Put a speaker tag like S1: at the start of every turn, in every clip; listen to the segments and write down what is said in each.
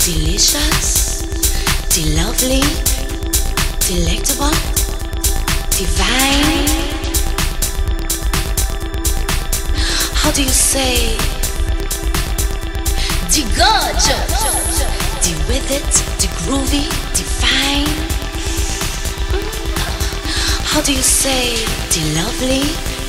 S1: delicious, lovely, delectable, divine. How do you say? The gorgeous, the with it, the groovy, the fine. How do you say? The lovely.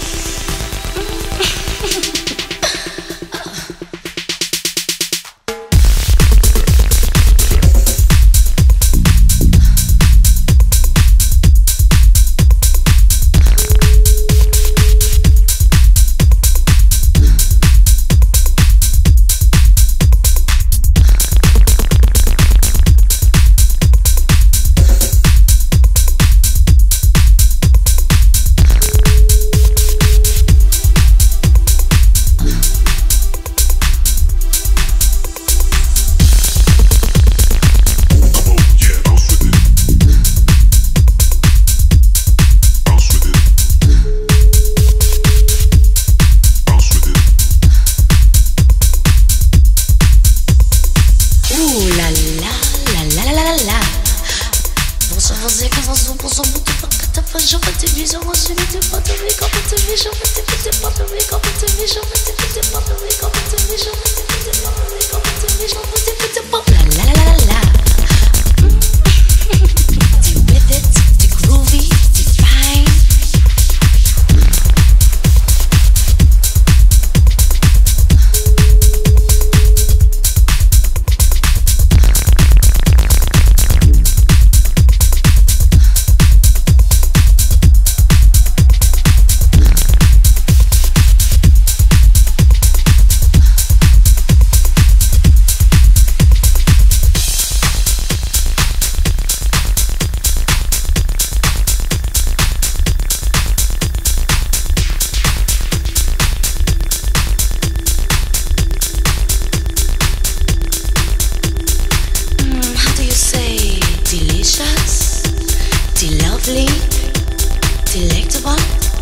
S1: Delectable,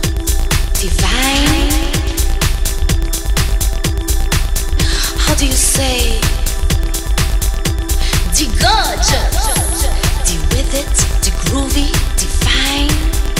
S1: divine. How do you say? The gorgeous, the with it, the groovy, the fine.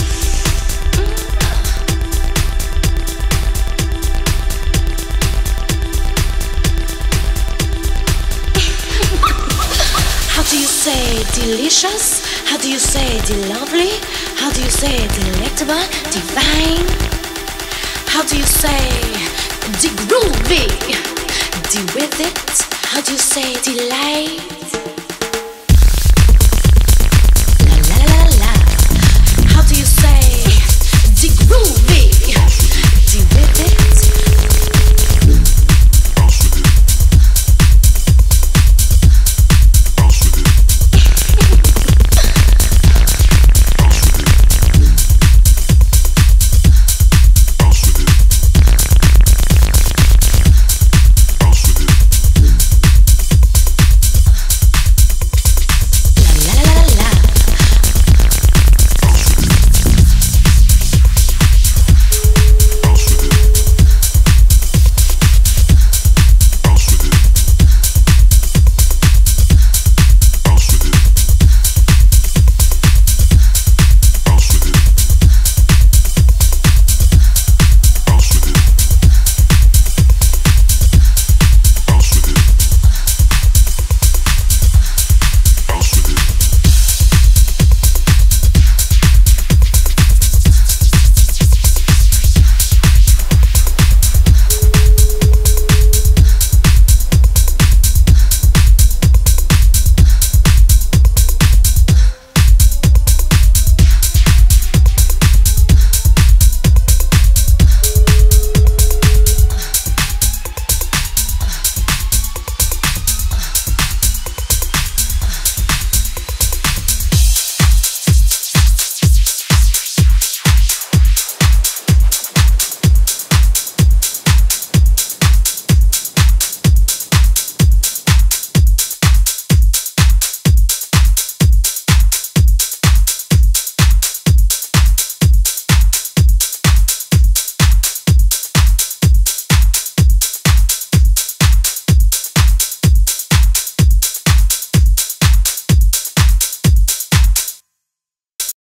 S1: How do you say delicious? How do you say the lovely? How do you say delectable, divine? How do you say the groovy, the with it? How do you say delight?